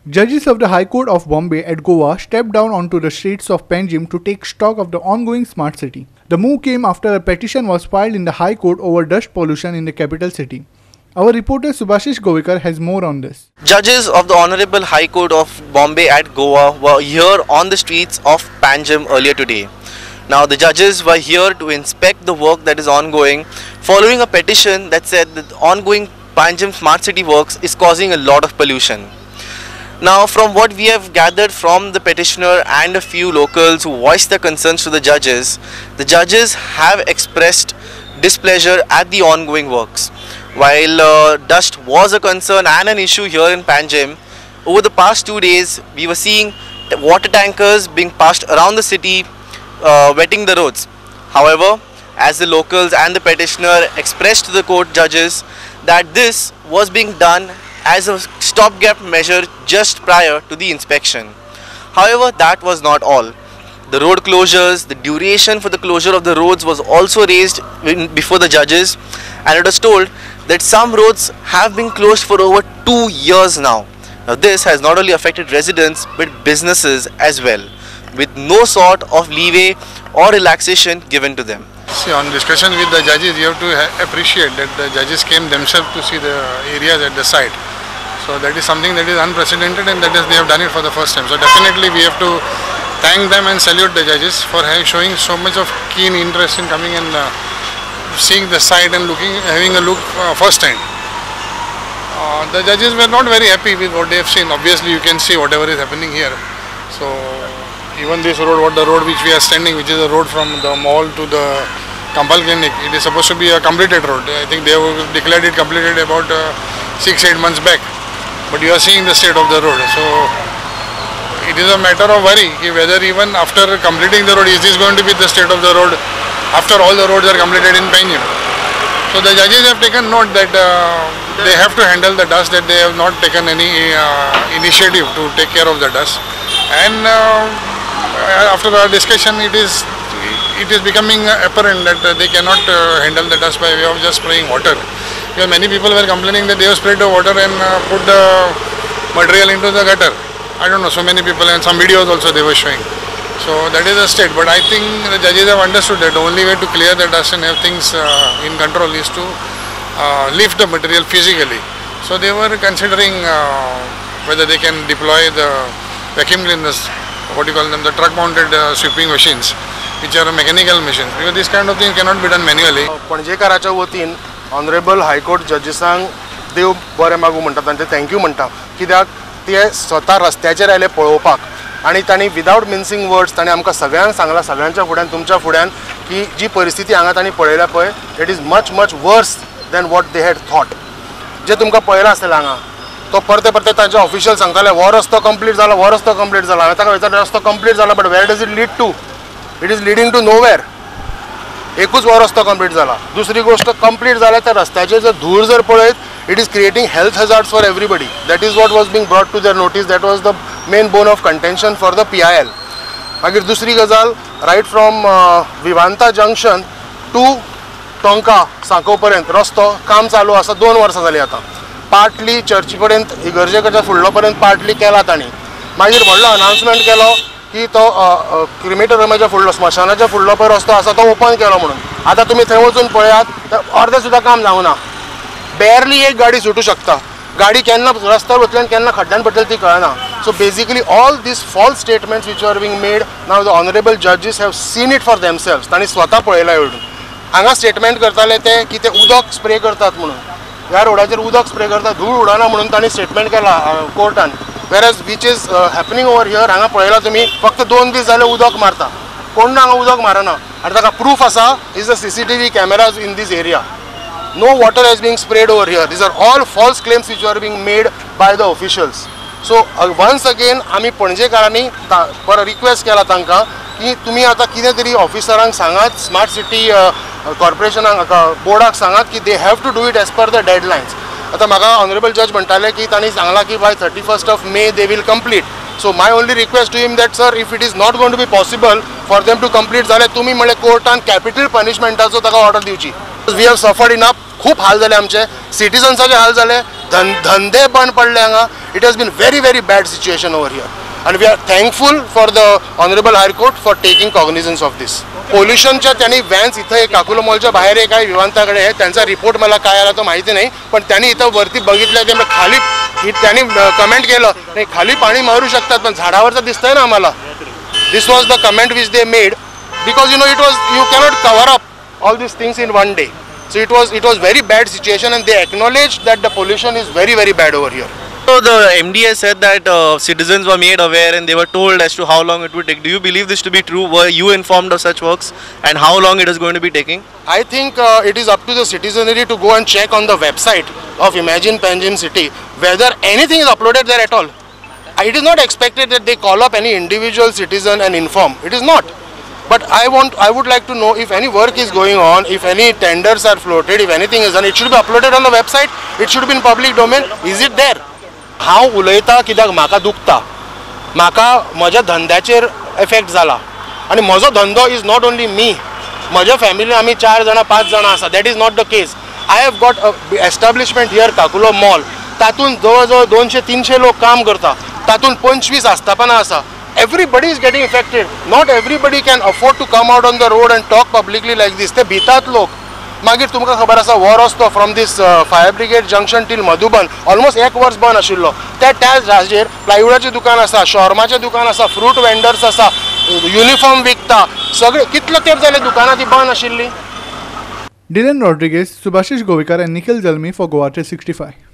Judges of the High Court of Bombay at Goa stepped down onto the streets of Panjim to take stock of the ongoing smart city. The move came after a petition was filed in the High Court over dust pollution in the capital city. Our reporter Subhashish Govikar has more on this. Judges of the Honorable High Court of Bombay at Goa were here on the streets of Panjim earlier today. Now the judges were here to inspect the work that is ongoing following a petition that said that the ongoing Panjim smart city works is causing a lot of pollution. Now, from what we have gathered from the petitioner and a few locals who voiced their concerns to the judges have expressed displeasure at the ongoing works. While dust was a concern and an issue here in Panjim, over the past 2 days we were seeing water tankers being passed around the city, wetting the roads. However, as the locals and the petitioner expressed to the court judges that this was being done as a stopgap measure just prior to the inspection. However, that was not all. The road closures, the duration for the closure of the roads was also raised before the judges, and it was told that some roads have been closed for over 2 years now. Now this has not only affected residents but businesses as well, with no sort of leeway or relaxation given to them. See, on discussion with the judges, you have to appreciate that the judges came themselves to see the areas at the site. So that is something that is unprecedented, and that is they have done it for the first time. So definitely we have to thank them and salute the judges for showing so much of keen interest in coming and seeing the site and having a look firsthand. The judges were not very happy with what they have seen. Obviously, you can see whatever is happening here. So even this road, the road which we are standing, which is a road from the mall to the Kampal Clinic, it is supposed to be a completed road. I think they have declared it completed about 6-8 months back. But you are seeing the state of the road. So it is a matter of worry whether even after completing the road, is this going to be the state of the road after all the roads are completed in Panjim. So the judges have taken note that they have to handle the dust, that they have not taken any initiative to take care of the dust. And after our discussion, it is becoming apparent that they cannot handle the dust by way of just spraying water. Because many people were complaining that they have sprayed the water and put the material into the gutter. I don't know, so many people, and some videos also they were showing. So that is the state. But I think the judges have understood that the only way to clear the dust and have things in control is to lift the material physically. So they were considering whether they can deploy the vacuum cleaners, what you call them, the truck mounted sweeping machines, which are mechanical machines, because this kind of thing cannot be done manually. पणजेकाराच्या वतीन honourable high court जजीसांक देव बरें मागू म्हणटा, तांचे thank you म्हणटा, कित्याक ते स्वता रस्त्याचेर आयले पळोवपाक आनी तांणी विदाउट मिन्सिंग वर्ड्स तांणी आमकां सगळ्यांक सांगलां, सगळ्यांच्या फुड्यान तुमच्या फुड्यान, की जी परिस्थिती हांगा तांणी पळयल्या पळय it is much worse than what they had thought. जे तुमकां पळयलां आसलें हांगा तो परते तांचे ऑफिशियल सांगताले हो रस्तो कंप्लीट जाला, हो रस्तो कंप्लीट जाला. हांवें ताका विचारलें रस्तो कंप्लीट जाला, but where does it lead to? It is leading to nowhere. एकूच हो रस्तो कंप्लीट जाला. दुसरी गोष्ट, कंप्लीट जाल्या त्या रस्त्याचेर जर धूळ जर पळयत, it is creating health hazards for everybody. That is what was being brought to their notice. That was the main bone of contention for the PIL. मागीर दुसरी गजाल, right from Vivanta junction to Tonca सांको पर्यंत रस्तो काम चालू आसा, 2 वर्सां जालीं आतां. पार्टली चर्ची पर्यंत, इगर्जे कडच्या फुडलो पर्यंत पार्टली केला तांणी. मागीर व्हडलो अनाउन्समेंट केलो की तो क्रिमेटोरियमाच्या फुडलो, स्मशानाच्या फुडलो पळय रस्तो आसा तो ओपन केलो म्हणून. आतां तुमी थंय वचून पळयात तर अर्दें सुद्दां काम जावना. बेरली एक गाडी सुटू शकता. गाडी केन्ना रस्त्यार वतली आनी केन्ना खड्ड्यान पडटली ती कळना. So basically all these false statements which are being made now the honourable जजीस have seen it for themselves. तांणी स्वता पळयला येवून. हांगा स्टेटमेंट करताले ते की ते उदक स्प्रे करतात म्हणून, ह्या रोडाचेर उदक स्प्रे करता, धूळ उडना म्हणून तांणी स्टेटमेंट केला कोर्टान. Whereas which is happening over here. हांगा पळयलां तुमी फक्त 2 दीस जाले उदक मारता, कोण हांगा उदक मारना. आनी ताका प्रूफ आसा, is the CCTV cameras in these area. No water is being sprayed over here. These are all false claims which are being made by the officials. So once again आमी पणजेकारांनी पर रिक्वेस्ट केला तांकां की तुमी आतां कितें तरी ऑफिसरांक सांगात, स्मार्ट सिटी कॉर्पोरेशनाक बोर्डाक सांगात की they have to do it as per the deadlines. आतां म्हाका ऑनरेबल जज म्हणटाले की तांणी सांगलां की by 31st May they will complete. So my only request to him that sir, if it is not going to be possible for them to complete जाल्यार तुमी म्हणलें कोर्टान कॅपिटल पनिशमेंटाचो ताका ऑर्डर दिवची. We have suffered enough. खूप हाल झाले आमचे, सिटिझन्साचे हाल झाले, धंदे बंद पडले हांगा. It has been very bad situation over here. And we are thankful for the Honorable High Court for taking cognizance of this. पोल्युशनच्या त्यांनी व्हॅन्स इथं काकुलो मॉलच्या बाहेर एक आहे विमानतळाकडे आहे, त्यांचा रिपोर्ट मला काय आला तो माहिती नाही, पण त्यांनी इथं वरती बघितलं ते खाली त्यांनी कमेंट केलं नाही खाली पाणी मारू शकतात पण झाडावरचं दिसतंय ना आम्हाला. This was the comment which they made because you cannot cover up all these things in one day. So it was very bad situation, and they acknowledged that the pollution is very bad over here. So the MD has said that citizens were made aware and they were told as to how long it would take. Do you believe this to be true? Were you informed of such works and how long it is going to be taking? I think it is up to the citizenry to go and check on the website of Imagine Panjim City whether anything is uploaded there at all. It is not expected that they call up any individual citizen and inform. It is not. But I would like to know if any work is going on, if any tenders are floated, if anything is done, it should be uploaded on the website. It should be in public domain. Is it there? हांव उलयता कित्याक म्हाका दुखता, म्हाका म्हज्या धंद्याचेर effect जाला आनी म्हजो धंदो इज नॉट ओन्ली मी, म्हज्या फॅमिलीन आमी 4 जाणां 5 जाणां आसा. That is not the case. I have got establishment here Kakulo mall, तातूंत जवळ जवळ 200-300 लोक काम करता, तातूंत 25 आस्थापनां आसा. Everybody is getting affected. Not everybody can afford to come out on the road and talk publicly like this. ते भितात लोक. मागीर तुमकां खबर आसा वॉर असतो from this fire brigade junction till Madhuban almost 1 वर्स बंद आशिल्लो. त्या जागेर प्लायवुडाचें दुकान आसा, शॉर्माचें दुकान आसा, फ्रूट वेंडर्स आसा, युनिफॉर्म विकता, सगळे कितलो तेंप जालें दुकानां ती बंद आशिल्ली. Dylan Rodriguez, Subhashish Govekar and Nikhil Zalmi for Goa365.